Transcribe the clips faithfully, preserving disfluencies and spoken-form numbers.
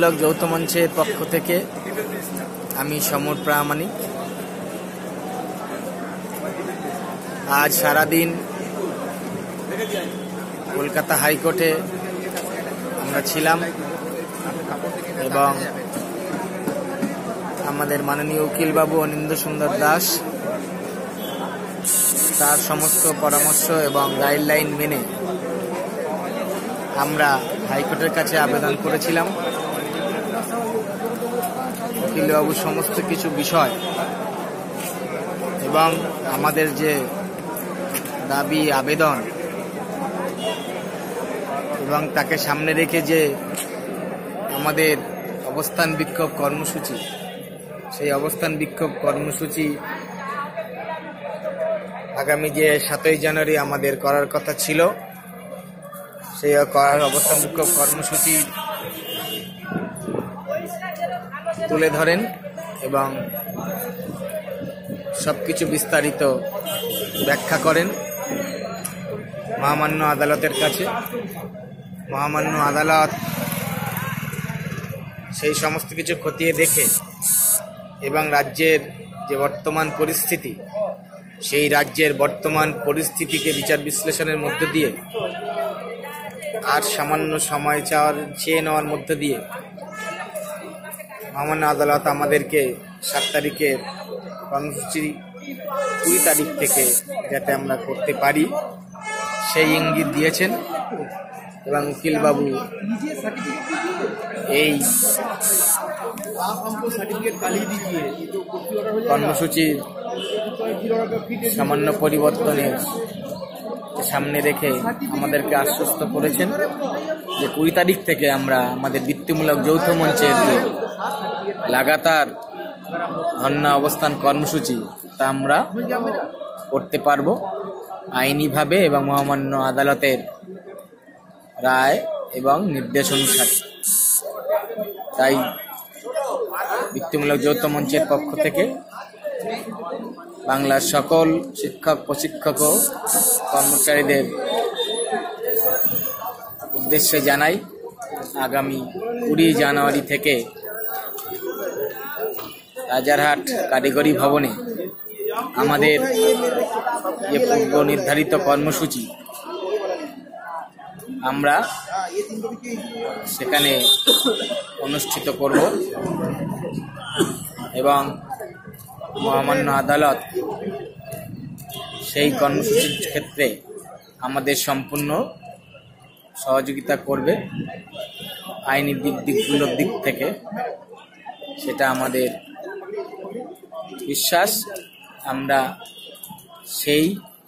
বৃত্তিমূলক যৌথ মঞ্চের পক্ষ থেকে আমি সমর প্রামাণিক। আজ সারাদিন কলকাতা হাইকোর্টে আমরা ছিলাম এবং আমাদের মাননীয় উকিল বাবু অনিন্দ্য সুন্দর দাস তার সমস্ত পরামর্শ এবং গাইডলাইন মেনে আমরা হাইকোর্টের কাছে আবেদন করেছিলাম। উকিলবাবু সমস্ত কিছু বিষয় এবং আমাদের যে দাবি আবেদন এবং তাকে সামনে রেখে যে আমাদের অবস্থান বিক্ষোভ কর্মসূচি, সেই অবস্থান বিক্ষোভ কর্মসূচি আগামী যে সাতই জানুয়ারি আমাদের করার কথা ছিল, সেই অবস্থান বিক্ষোভ কর্মসূচি তুলে ধরেন এবং সবকিছু বিস্তারিত ব্যাখ্যা করেন মহামান্য আদালতের কাছে। মহামান্য আদালত সেই সমস্ত কিছু খতিয়ে দেখে এবং রাজ্যের যে বর্তমান পরিস্থিতি, সেই রাজ্যের বর্তমান পরিস্থিতিকে বিচার বিশ্লেষণের মধ্য দিয়ে আর সামান্য সময় চাওয়ার চেয়ে নেওয়ার মধ্য দিয়ে মহামান্য আদালত আমাদেরকে সাত তারিখের কর্মসূচি কুড়ি তারিখ থেকে যাতে আমরা করতে পারি সেই ইঙ্গিত দিয়েছেন এবং উকিলবাবু এই কর্মসূচির সামান্য পরিবর্তনের সামনে রেখে আমাদেরকে আশ্বস্ত করেছেন যে কুড়ি তারিখ থেকে আমরা আমাদের বৃত্তিমূলক যৌথ মঞ্চের যে লাগাতার ধর্ণা অবস্থান কর্মসূচি তা আমরা করতে পারব আইনিভাবে এবং মহামান্য আদালতের রায় এবং নির্দেশ অনুসারে। তাই বৃত্তিমূলক যৌথ মঞ্চের পক্ষ থেকে বাংলার সকল শিক্ষক প্রশিক্ষক ও কর্মচারীদের উদ্দেশ্যে জানাই, আগামী কুড়ি জানুয়ারি থেকে রাজারহাট কারিগরি ভবনে আমাদের যে পূর্ব নির্ধারিত কর্মসূচি আমরা সেখানে অনুষ্ঠিত করব এবং মহামান্য আদালত সেই কর্মসূচির ক্ষেত্রে আমাদের সম্পূর্ণ সহযোগিতা করবে আইনি দিক দিকগুলোর দিক থেকে, সেটা আমাদের বিশ্বাস। আমরা সেই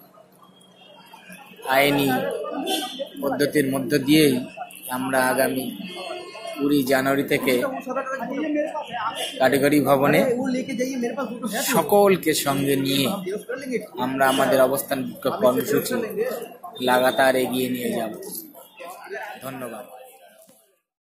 আইনি পদ্ধতির মধ্য দিয়েই আমরা আগামী কুড়ি জানুয়ারি থেকে কারিগরি ভবনে সকলকে সঙ্গে নিয়ে আমরা আমাদের অবস্থান বিক্ষোভ কর্মসূচি লাগাতার এগিয়ে নিয়ে যাব। ধন্যবাদ।